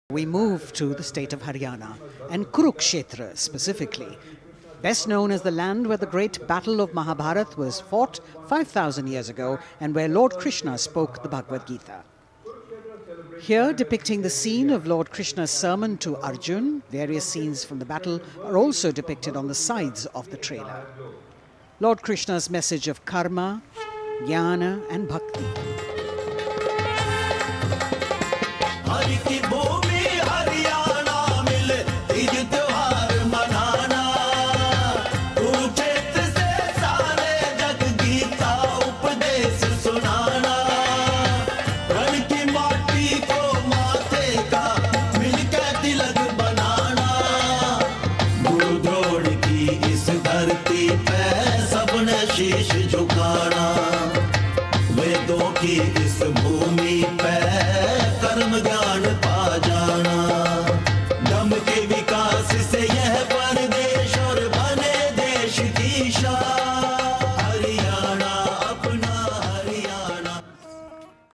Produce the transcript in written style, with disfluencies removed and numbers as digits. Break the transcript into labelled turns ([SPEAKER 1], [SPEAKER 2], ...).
[SPEAKER 1] We move to the state of Haryana and Kurukshetra specifically, best known as the land where the great battle of Mahabharata was fought 5,000 years ago and where Lord Krishna spoke the Bhagavad Gita. Here, depicting the scene of Lord Krishna's sermon to Arjun, various scenes from the battle are also depicted on the sides of the trailer. Lord Krishna's message of karma, jnana and bhakti.